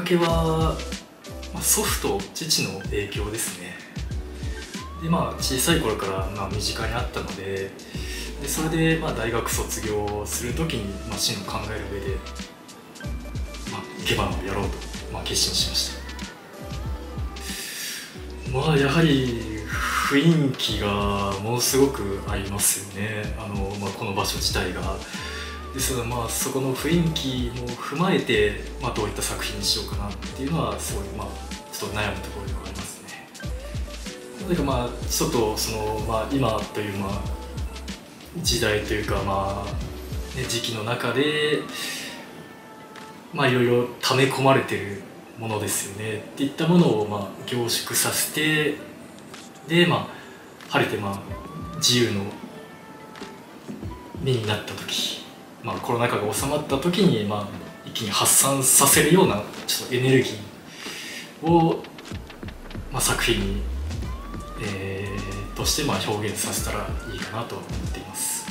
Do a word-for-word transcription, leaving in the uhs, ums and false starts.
けは、まあ、祖父と父の影響ですね。でまあ小さい頃からまあ身近にあったので、でそれでまあ大学卒業する時にまあ進路を考える上で、まあ、生け花をやろうとまあ決心しました。まあやはり雰囲気がものすごくありますよね。あの、まあ、この場所自体が。ですのでまあそこの雰囲気も踏まえて、まあ、どういった作品にしようかなっていうのはすごいまあちょっと悩むところではありますね。なんかまあちょっとその、まあ、今というまあ時代というかまあ、ね、時期の中でまあいろいろ溜め込まれてるものですよねっていったものをまあ凝縮させて、でまあ晴れてまあ自由の身になった時、まあ、コロナ禍が収まった時にまあ一気に発散させるようなちょっとエネルギーを、まあ、作品に、えー、としてまあ表現させたらいいかなと思っています。